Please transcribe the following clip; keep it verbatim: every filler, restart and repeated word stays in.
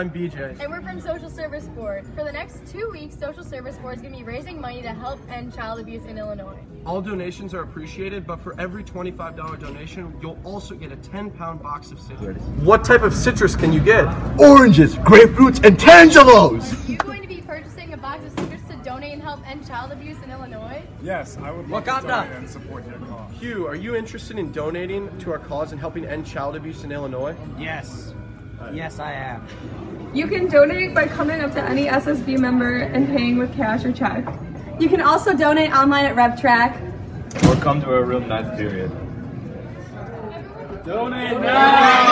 I'm B J. And we're from Social Service Board. For the next two weeks, Social Service Board is going to be raising money to help end child abuse in Illinois. All donations are appreciated, but for every twenty-five dollar donation, you'll also get a ten pound box of citrus. What type of citrus can you get? Oranges, grapefruits, and tangelos! Are you going to be purchasing a box of citrus to donate and help end child abuse in Illinois? Yes, I would love Wakanda. to donate and support your cause. Hugh, are you interested in donating to our cause and helping end child abuse in Illinois? Yes. Yes, I am. You can donate by coming up to any S S B member and paying with cash or check. You can also donate online at RevTrack. Or come to our room ninth period. Donate now!